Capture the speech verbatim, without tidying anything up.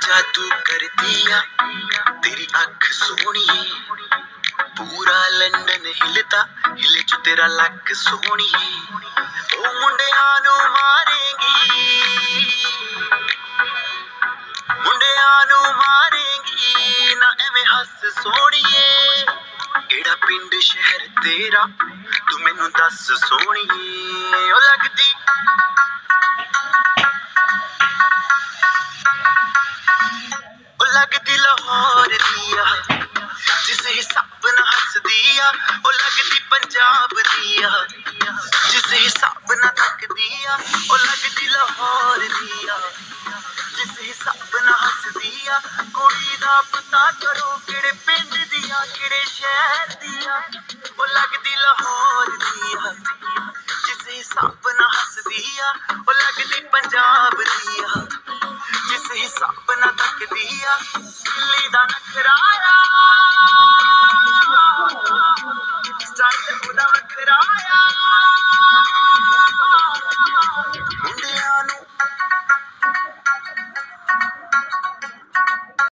जादू कर दिया तेरी अख सोनिए, पूरा लंदन हिलता हिले जो तेरा लक सोनिए। ओ मुंडिया नू मारेगी, मुंडिया नू मारेगी ना एवें हस सोनिए। केड़ा पिंड शहर तेरा तू मैनू दस सोनिए। ओ लगदी लगदी लाहौर दिया जिस हिसाब न हस दिया, ओ लगदी पंजाब दिया जिस हिसाब न तक दिया, ओ लगदी लाहौर दिया जिस हिसाब न हस दिया। कुड़ी दा पता करो केड़े पिंड दिया केड़े शहर दिया, ओ लगदी लाहौर दिया जिस हिसाब न हस दिया, ओ लगदी पंजाब दिया जिस हिसाब न तक दिया। दिल्ली दा नखराया